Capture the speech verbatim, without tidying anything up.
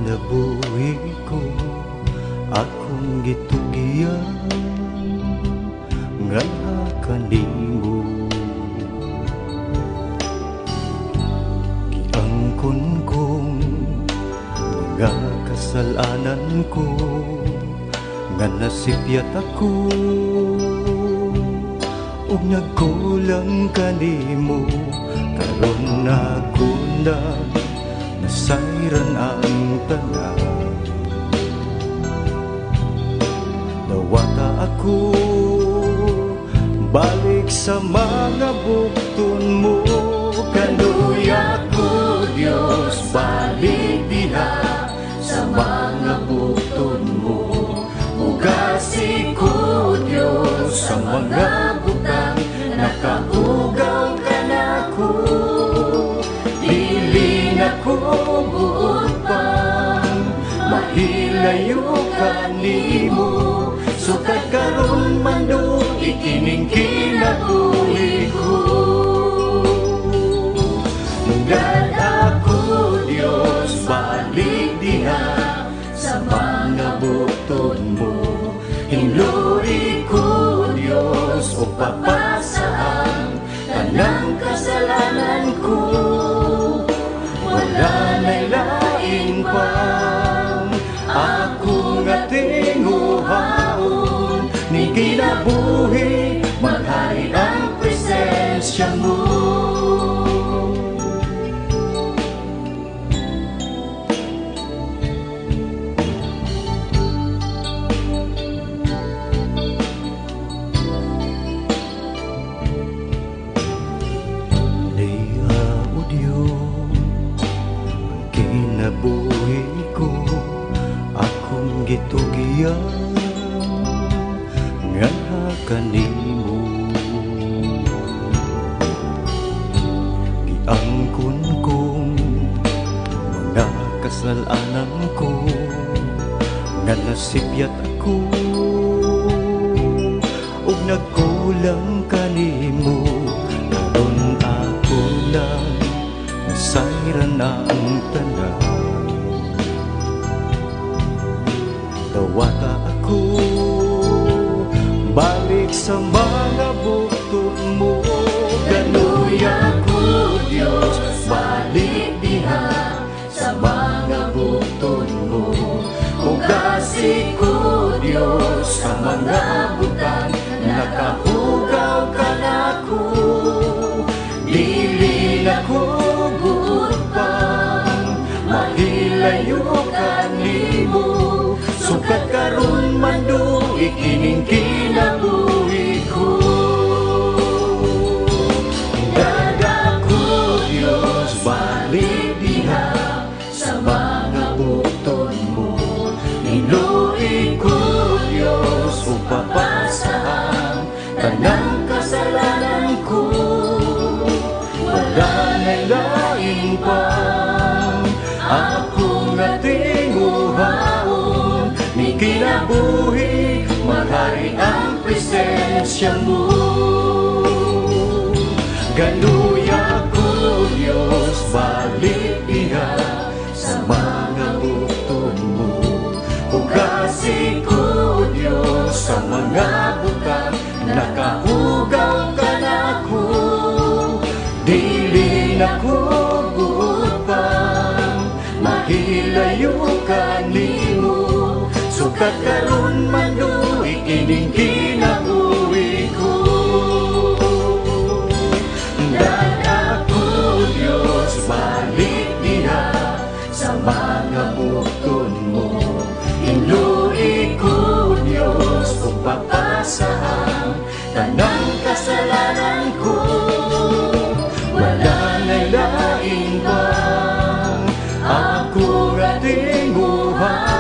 kinabuhi ko akong gitugiyan nga kanimo. Giangkon kong mga kasalanan ko nga nasipyat ako ug nagkulang kanimo. Karon ako na nasayran ang tanan, nawata ako balik sa mga bukton mo. Ganuya ko Diyos, balik diha sa mga bukton mo. Ugasi ko Diyos sa mga butang, nakahugaw ka na ko. Dili na ko buot pang mahilayo kanimo. Sukad karon man do ikining kinabuhi ko. Munggad ako Diyos, balik diha sa mga bukton mo. Hinluri ko Diyos o papasaan tanang kasalanan ko. Wala na'y lain pang ako nga tinguhaon, ni kinabuhi maghari ang presensya mo. Kinabuhi ko akong gitugiyan nga kanimo. Giangkon kong mga kasalanan ko nga nasipyat ako ug nagkulang kanimo. Karon ako na nasayran ang tanan, nawata ako balik sa mga bukton mo. Ganuya ko Diyos, balik diha sa mga bukton mo. Ugasi ko Diyos sa mga butang, nakahugaw ka na ko. Dili na ko buot pang mahilayo kanimo. Sukad karon man do ikining kinabuhi ko. Dada ko Diyos, balik diha sa mga bukton mo. Hinluri ko Diyos o papasaan tanang kasalanan ko. Wala na'y lain pang ako nga tinguhaon, ni kinabuhi maghari ang presensya mo. Ganuya ko Diyos, balik diha sa mga bukton mo. Ugasi ko Diyos sa mga butang, nakahugaw ka na ko. Dili na ko buot pang mahilayo kanimo. Sukad karon man do ikining kinabuhi ko. Dada ko Diyos, balik diha sa mga bukton mo. Hinluri ko Diyos kung papasaan tanang kasalanan ko. Wala na'y lain pang ako nga tinguhaon,